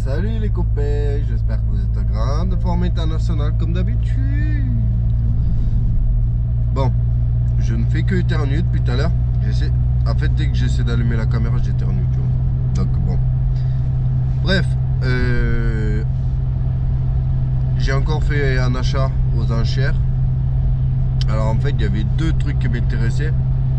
Salut les copains, j'espère que vous êtes en grande forme internationale comme d'habitude. Bon, je ne fais que éternuer depuis tout à l'heure. En fait, dès que j'essaie d'allumer la caméra, j'éternue, tu vois. Donc bon. Bref, j'ai encore fait un achat aux enchères. Alors en fait, il y avait deux trucs qui m'intéressaient.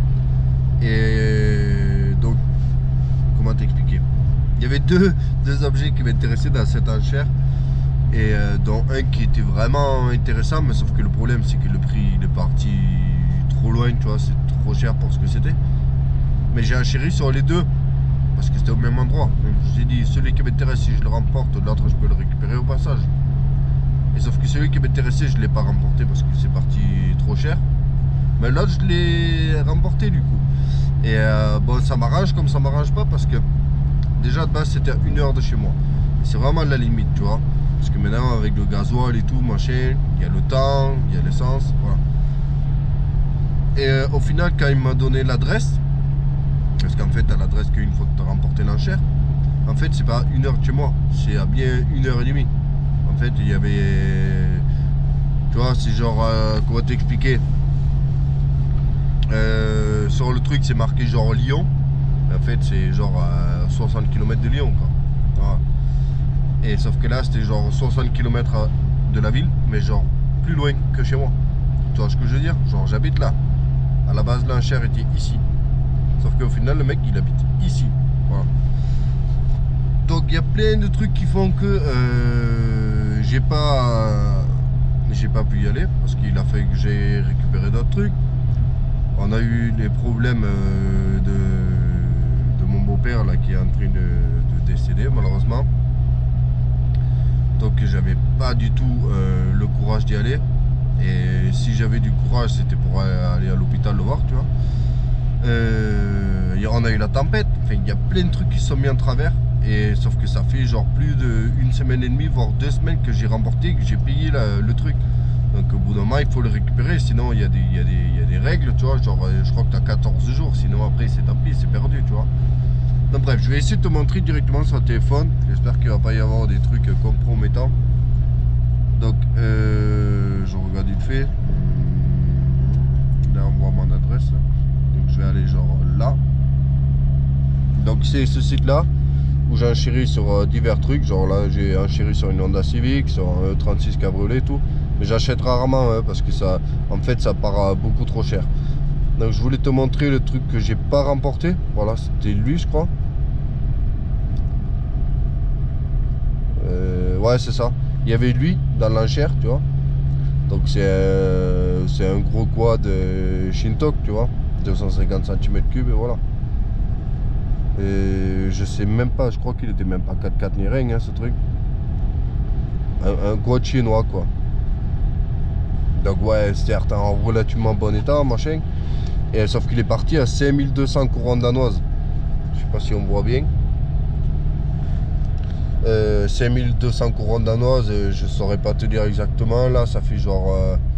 Et donc, comment t'expliquer? Il y avait deux objets qui m'intéressaient dans cette enchère. Et dont un qui était vraiment intéressant, mais sauf que le problème c'est que le prix il est parti trop loin, tu vois, c'est trop cher pour ce que c'était. Mais j'ai enchéri sur les deux, parce que c'était au même endroit. Donc je vous ai dit, celui qui m'intéresse, si je le remporte, l'autre je peux le récupérer au passage. Et sauf que celui qui m'intéressait, je ne l'ai pas remporté parce que c'est parti trop cher. Mais l'autre, je l'ai remporté du coup. Et bon, ça m'arrange comme ça m'arrange pas, parce que déjà de base c'était à 1 heure de chez moi. C'est vraiment la limite, tu vois. Parce que maintenant avec le gasoil et tout, machin, il y a le temps, il y a l'essence, voilà. Et au final, quand il m'a donné l'adresse, parce qu'en fait, à l'adresse qu'une fois que tu as remporté l'enchère, en fait, c'est pas 1 heure de chez moi, c'est à bien 1h30. En fait, il y avait, tu vois, c'est genre, comment t'expliquer, sur le truc, c'est marqué genre Lyon. En fait, c'est genre à 60 km de Lyon, quoi. Voilà. Et sauf que là, c'était genre 60 km de la ville, mais genre plus loin que chez moi. Tu vois ce que je veux dire? Genre, j'habite là. À la base, l'enchère était ici. Sauf qu'au final, le mec, il habite ici. Voilà. Donc, il y a plein de trucs qui font que j'ai pas pu y aller, parce qu'il a fallu que j'ai récupéré d'autres trucs. On a eu les problèmes de mon beau-père là qui est en train de décéder malheureusement. Donc j'avais pas du tout le courage d'y aller. Et si j'avais du courage, c'était pour aller à l'hôpital le voir, tu vois. On a eu la tempête. Enfin, il y a plein de trucs qui se sont mis en travers. Et sauf que ça fait genre plus d'1 semaine et demie, voire 2 semaines que j'ai remporté, que j'ai payé le truc. Donc au bout d'un moment il faut le récupérer, sinon il y a des règles, tu vois, genre je crois que tu as 14 jours, sinon après c'est tant pis, c'est perdu, tu vois. Donc bref, je vais essayer de te montrer directement sur le téléphone, j'espère qu'il ne va pas y avoir des trucs compromettants. Donc je regarde vite fait, là on voit mon adresse, donc je vais aller genre là. Donc c'est ce site là où j'ai enchéri sur divers trucs, genre là j'ai enchéri sur une Honda Civic, sur un E36 Cabriolet et tout. Mais j'achète rarement hein, parce que ça, en fait, ça part beaucoup trop cher. Donc je voulais te montrer le truc que j'ai pas remporté. Voilà, c'était lui, je crois. Ouais, c'est ça. Il y avait lui dans l'enchère, tu vois. Donc c'est un gros quad Shintok, tu vois. 250 cm3 et voilà. Et je sais même pas, je crois qu'il était même pas 4x4 ni rien, hein, ce truc. Un quad chinois, quoi. Donc ouais, certes en relativement bon état, machin. Et sauf qu'il est parti à 5200 couronnes danoises. Je sais pas si on voit bien. 5200 couronnes danoises, je saurais pas te dire exactement. Là, ça fait genre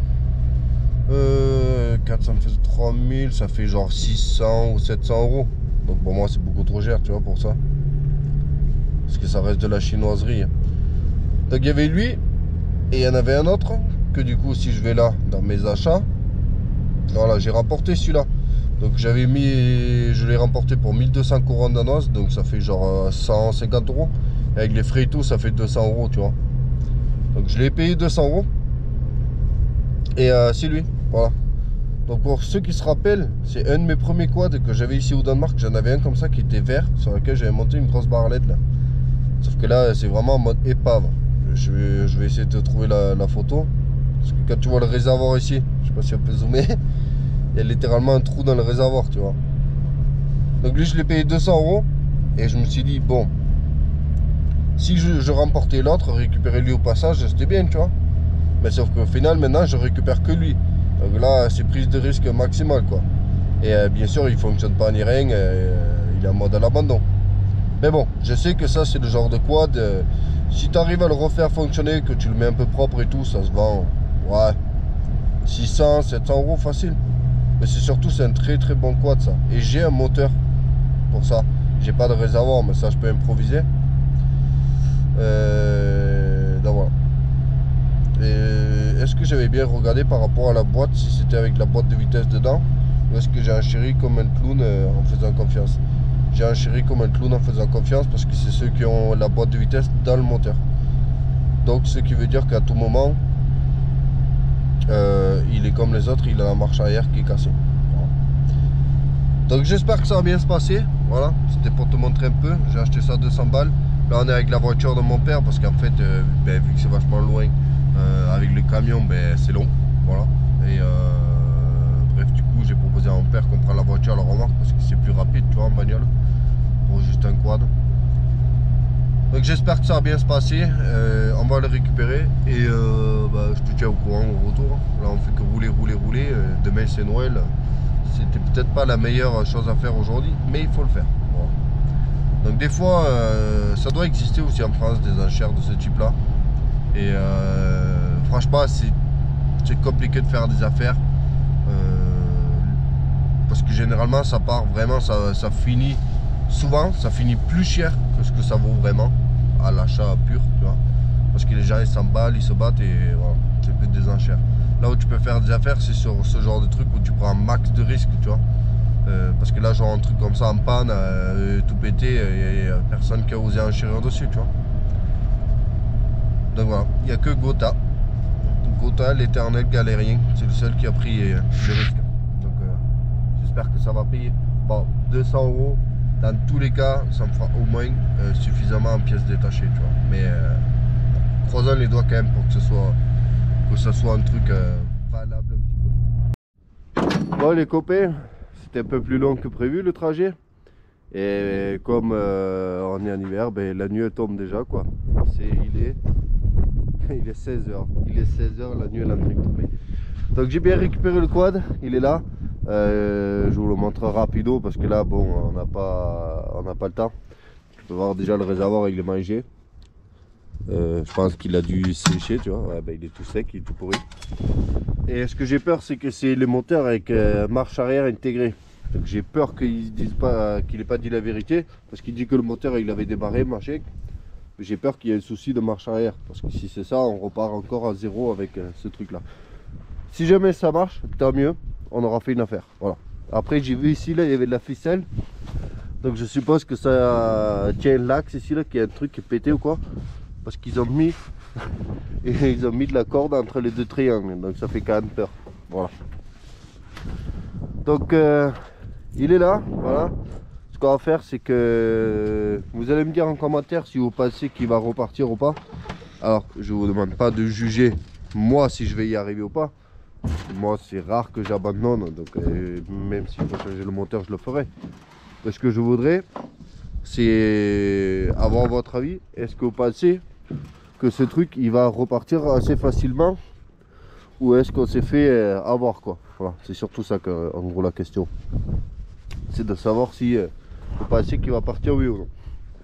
400 fait 3000, ça fait genre 600 ou 700 euros. Donc pour moi, c'est beaucoup trop cher, tu vois, pour ça. Parce que ça reste de la chinoiserie. Donc il y avait lui, et il y en avait un autre. Que du coup si je vais là dans mes achats, voilà, j'ai remporté celui-là. Donc j'avais mis, je l'ai remporté pour 1200 couronnes danoises, donc ça fait genre 150 euros. Avec les frais et tout, ça fait 200 euros, tu vois. Donc je l'ai payé 200 euros. Et c'est lui, voilà. Donc pour ceux qui se rappellent, c'est un de mes premiers quads que j'avais ici au Danemark. J'en avais un comme ça qui était vert, sur lequel j'avais monté une grosse barre LED là. Sauf que là c'est vraiment en mode épave. Je vais essayer de trouver la photo. Parce que quand tu vois le réservoir ici, je sais pas si on peut zoomer, il y a littéralement un trou dans le réservoir, tu vois. Donc lui, je l'ai payé 200 euros. Et je me suis dit, bon, si je remportais l'autre, récupérer lui au passage, c'était bien, tu vois. Mais sauf qu'au final, maintenant, je récupère que lui. Donc là, c'est prise de risque maximale, quoi. Et bien sûr, il fonctionne pas ni rien, il est en mode à l'abandon. Mais bon, je sais que ça, c'est le genre de quad. Si tu arrives à le refaire fonctionner, que tu le mets un peu propre et tout, ça se vend. Ouais, 600, 700 euros facile. Mais c'est surtout, c'est un très très bon quad ça. Et j'ai un moteur pour ça. J'ai pas de réservoir, mais ça je peux improviser. Donc voilà. Est-ce que j'avais bien regardé par rapport à la boîte, si c'était avec la boîte de vitesse dedans, ou est-ce que j'ai un chéri comme un clown en faisant confiance? J'ai un chéri comme un clown en faisant confiance parce que c'est ceux qui ont la boîte de vitesse dans le moteur. Donc ce qui veut dire qu'à tout moment, il est comme les autres, il a la marche arrière qui est cassée. Voilà. Donc j'espère que ça va bien se passer. Voilà, c'était pour te montrer un peu. J'ai acheté ça 200 balles. Là on est avec la voiture de mon père parce qu'en fait, vu que c'est vachement loin, avec le camion, c'est long. Voilà. Et bref, du coup j'ai proposé à mon père qu'on prenne la voiture à la remorque parce que c'est plus rapide, tu vois, en bagnole, pour juste un quad. Donc j'espère que ça va bien se passer, on va le récupérer et je te tiens au courant au retour. Là on fait que rouler, demain c'est Noël, c'était peut-être pas la meilleure chose à faire aujourd'hui, mais il faut le faire. Voilà. Donc des fois, ça doit exister aussi en France des enchères de ce type là. Et franchement c'est compliqué de faire des affaires, parce que généralement ça part vraiment, ça finit souvent, ça finit plus cher que ce que ça vaut vraiment à l'achat pur, tu vois, parce que les gens ils s'emballent, ils se battent et voilà, c'est plus des enchères. Là où tu peux faire des affaires, c'est sur ce genre de truc où tu prends un max de risque, tu vois, parce que là genre un truc comme ça en panne, tout pété, et personne qui a osé enchérir dessus, tu vois. Donc voilà, il n'y a que Gotha, l'éternel galérien, c'est le seul qui a pris le risque. Donc j'espère que ça va payer. Bon, 200 €. Dans tous les cas, ça me fera au moins suffisamment en pièces détachées, tu vois. Mais croisons les doigts quand même pour que ce soit un truc valable un petit peu. Bon les copains, c'était un peu plus long que prévu le trajet. Et comme on est en hiver, la nuit tombe déjà quoi. Il est 16h. Il est 16h, la nuit elle est en train de tomber. Donc j'ai bien récupéré le quad, il est là. Je vous le montre rapido parce que là bon on n'a pas le temps. Tu peux voir déjà le réservoir il est mangé. Je pense qu'il a dû sécher, tu vois. Ouais, il est tout sec, il est tout pourri. Et ce que j'ai peur c'est que c'est les moteurs avec marche arrière intégrée. Donc j'ai peur qu'ils disent pas qu'il n'ait pas dit la vérité, parce qu'il dit que le moteur il avait démarré machin. Mais j'ai peur qu'il y ait un souci de marche arrière, parce que si c'est ça on repart encore à zéro avec ce truc là. Si jamais ça marche, tant mieux, on aura fait une affaire. Voilà. Après j'ai vu ici là il y avait de la ficelle, donc je suppose que ça tient l'axe ici là, qu'il y a un truc qui est pété ou quoi, parce qu'ils ont mis ils ont mis de la corde entre les deux triangles, donc ça fait quand même peur. Voilà. Donc il est là, voilà. Ce qu'on va faire c'est que vous allez me dire en commentaire si vous pensez qu'il va repartir ou pas. Alors je vous demande pas de juger moi si je vais y arriver ou pas. Moi c'est rare que j'abandonne, donc même s'il faut changer le moteur je le ferai. Mais ce que je voudrais c'est avoir votre avis. Est-ce que vous pensez que ce truc il va repartir assez facilement, ou est-ce qu'on s'est fait avoir quoi? Voilà, c'est surtout ça que, en gros la question, c'est de savoir si vous pensez qu'il va partir oui ou non.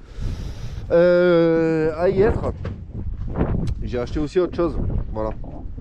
À y être, j'ai acheté aussi autre chose. Voilà.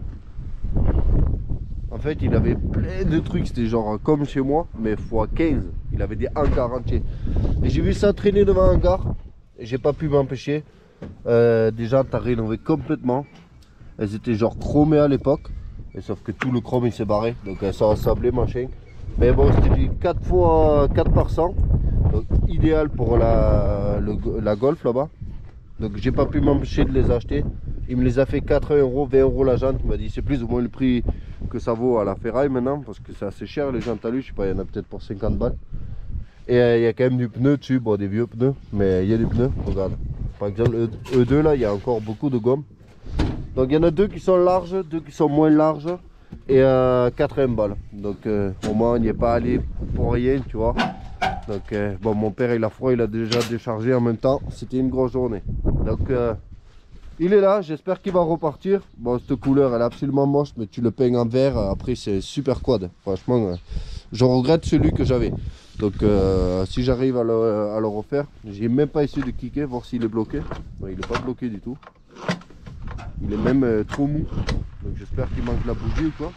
En fait, il avait plein de trucs, c'était genre comme chez moi, mais x15. Il avait des hangars entiers. Et j'ai vu ça traîner devant un hangar, et j'ai pas pu m'empêcher. Des jantes à rénover complètement. Elles étaient genre chromées à l'époque, et sauf que tout le chrome il s'est barré, donc elles sont assemblées machin. Mais bon, c'était du 4x4 par 100, donc idéal pour la Golf là-bas. Donc j'ai pas pu m'empêcher de les acheter. Il me les a fait 80 €, 20 € la jante. Il m'a dit c'est plus ou moins le prix que ça vaut à la ferraille maintenant, parce que c'est assez cher les jantes à lui, je sais pas, il y en a peut-être pour 50 balles. Et il y a quand même du pneu dessus, bon des vieux pneus, mais il y a des pneus, regarde. Par exemple E2 là, il y a encore beaucoup de gomme. Donc il y en a deux qui sont larges, deux qui sont moins larges, et 80 balles. Donc au moins on n'y est pas allé pour rien, tu vois. Donc bon, mon père il a froid, il a déjà déchargé en même temps, c'était une grosse journée. Donc il est là, j'espère qu'il va repartir. Bon, cette couleur elle est absolument moche, mais tu le peins en vert, après c'est super quad. Franchement je regrette celui que j'avais. Donc si j'arrive à le refaire, j'ai même pas essayé de kicker, voir s'il est bloqué. Non, il n'est pas bloqué du tout. Il est même trop mou. Donc j'espère qu'il manque la bougie ou quoi.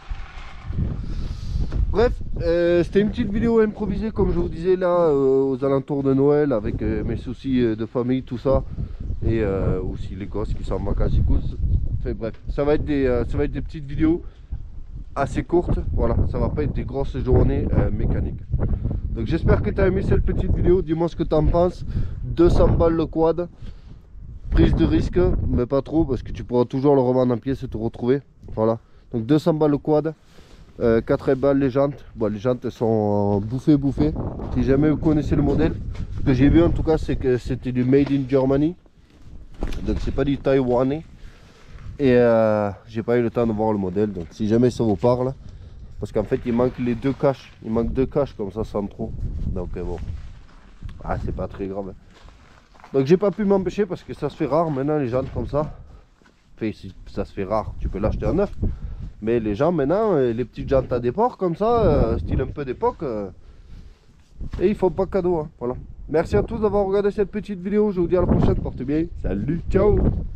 Bref, c'était une petite vidéo improvisée comme je vous disais là, aux alentours de Noël, avec mes soucis de famille, tout ça. Et aussi les gosses qui sont en vacances du coup. Enfin bref, ça va être des petites vidéos assez courtes. Voilà, ça va pas être des grosses journées mécaniques. Donc j'espère que tu as aimé cette petite vidéo. Dis-moi ce que tu en penses. 200 balles le quad. Prise de risque, mais pas trop parce que tu pourras toujours le revendre en pièces et te retrouver. Voilà. Donc 200 balles le quad. 80 balles les jantes. Bon, les jantes elles sont bouffées. Si jamais vous connaissez le modèle, ce que j'ai vu en tout cas c'est que c'était du made in Germany. Donc c'est pas du taïwanais. Et j'ai pas eu le temps de voir le modèle. Donc si jamais ça vous parle, parce qu'en fait il manque les deux caches. Il manque deux caches comme ça sans trop. Donc bon. Ah c'est pas très grave. Donc j'ai pas pu m'empêcher parce que ça se fait rare maintenant les jantes comme ça. Enfin, si ça se fait rare, tu peux l'acheter en neuf. Mais les gens maintenant, les petites jantes à déport comme ça, style un peu d'époque, et ils font pas cadeau. Hein, voilà. Merci à tous d'avoir regardé cette petite vidéo. Je vous dis à la prochaine. Portez bien. Salut, ciao.